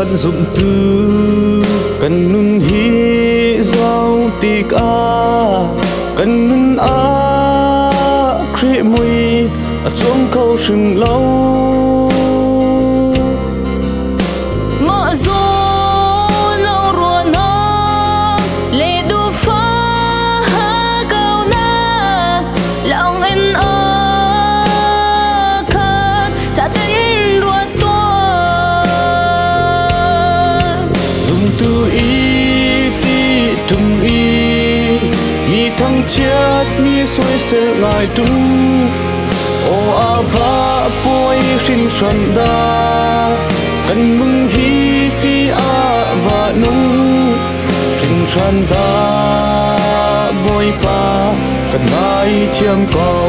khăn dụng tư cần nun hi dòng tì ca cần nun á khỉ mùi chuông câu rừng lâu mọ gió lâu rùa nó lệ đu phá ha cao na lòng anh khát trả tên rùa to dùng từ ý ti trùng ý mi thăng chết mi xuôi sẽ lại trung ô a va bôi xin sân đa cần mừng hi phi a và nung xin sân đa bôi pa cần mai chiêm cầu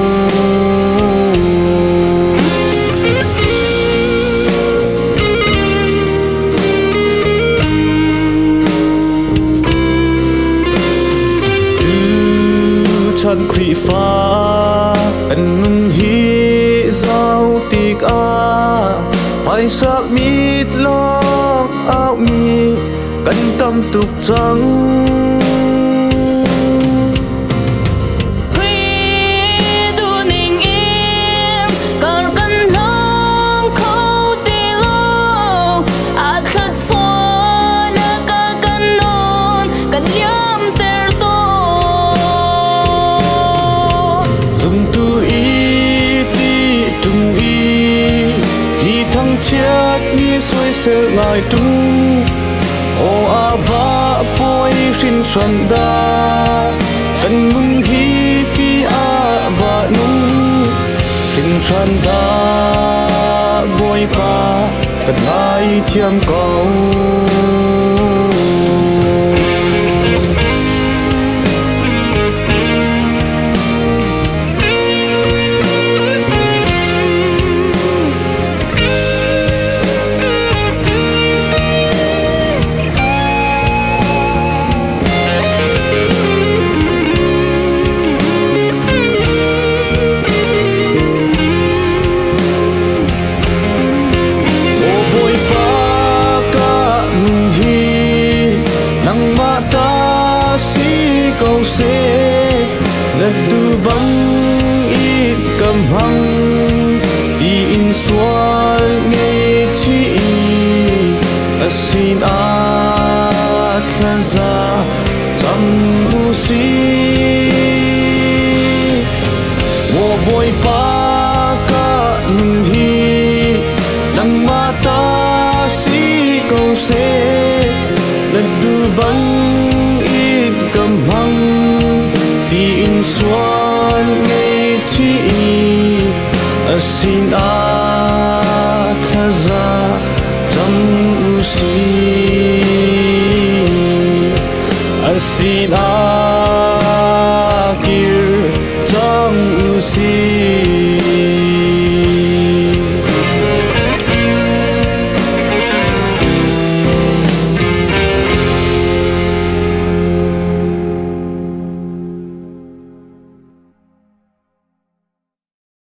chân khủy pha cần nun hi giao tịch a phải sắc mít lo áo mi cần tâm tục trắng chết như xuôi sợ ngài trung ô a va bôi xin sân đa cần mừng hi phi a và nung xin sân đa bôi pa cần ai chiêm cầu câu sẽ lần từ băng ít cầm hăng đi in xóa